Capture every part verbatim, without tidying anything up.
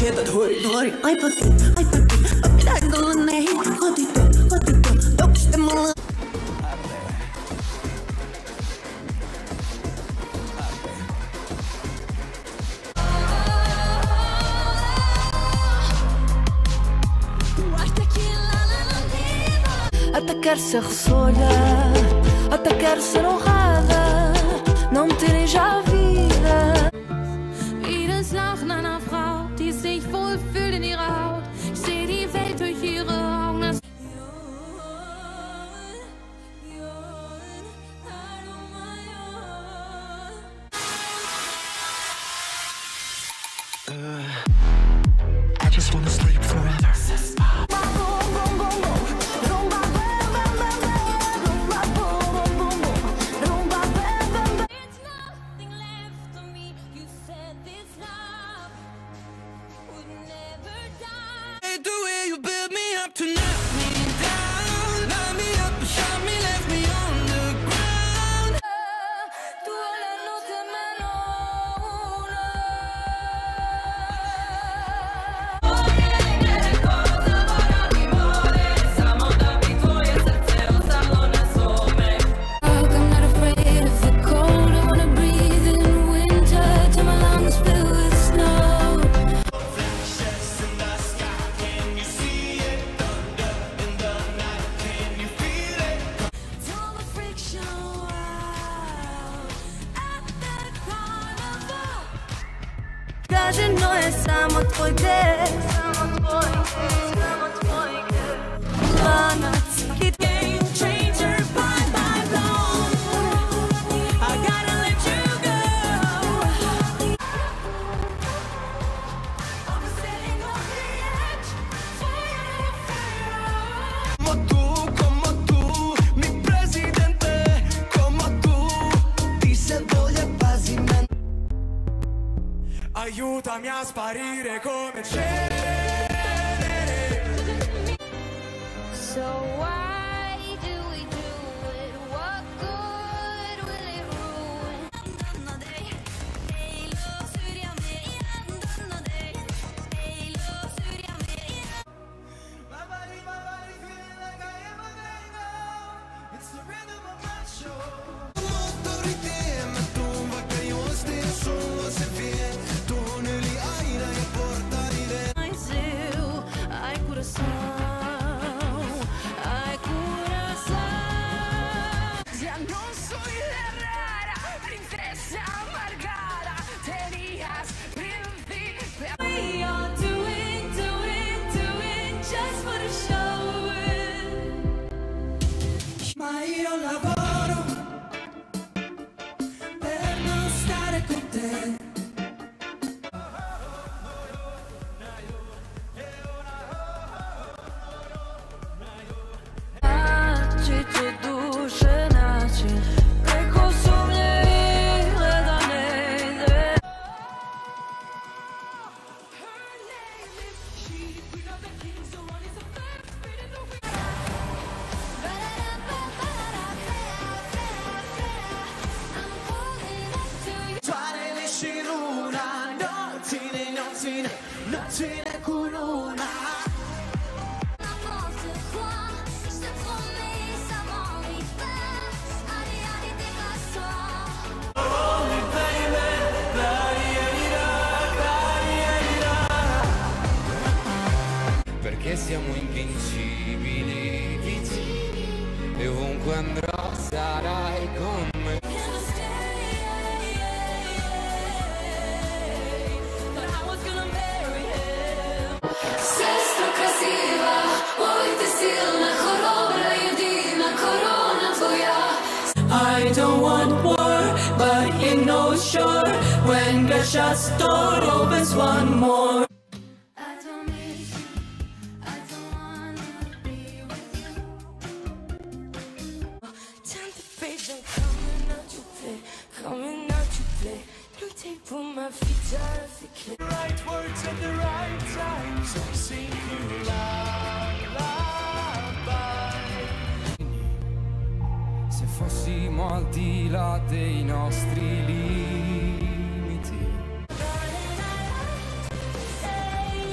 sieltä tuori tuori. Ai patti, ai patti, pitääkö tulla näihin? Kotito, kotito, toksiste mulla. Attaccarsi a ressolha, attaccarsi enojada, não me terem já vida. Jedes Lachen einer Frau, die sich wohlfühlt in ihrer Haut. Ich sehe die Welt durch ihre Augen. Das uh, I just wanna sleep forever. Кажи, но е само твой ден. Само твой ден, само твой ден. Планът всеки ден. Changer by my blow. I gotta let you go. I'm sitting on the edge. Fire, fire. Como tú, como tú, mi presidente. Como tú, dice voy a pavimento. Aiutami a sparire come cenere. So why do we do it? What good will it ruin? It's the rhythm of my show. Molto ritema tu vaikka juostiin sulla se vie. Tuon yli aina ja portani de. Ai coração, ai coração. Já não sou la rara princesa amargada. Tenías príncipe. We are doing, doing, doing just for the show. Ma io lavoro per non stare con te. Ci tu duše način, preko sumnje gledane ide. Suare lisci luna, nottine, nottine, nottine con luna. Perché siamo invincibili, e ovunque andrò sarai con me. Sei sto красива, ой ты сильно хоробра, єдина корона твоя. I don't want war, but you know sure when Gash's door opens one more. I don't miss you, I don't wanna be with you. Time to fade and coming out you play, coming out you play. You take for my feet out of the clay. Right words at the right time, so sing you lullaby. Se fossimo al di là dei nostri limiti. Say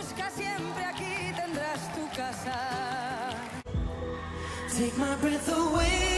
busca siempre, aquí tendrás tu casa. Take my breath away.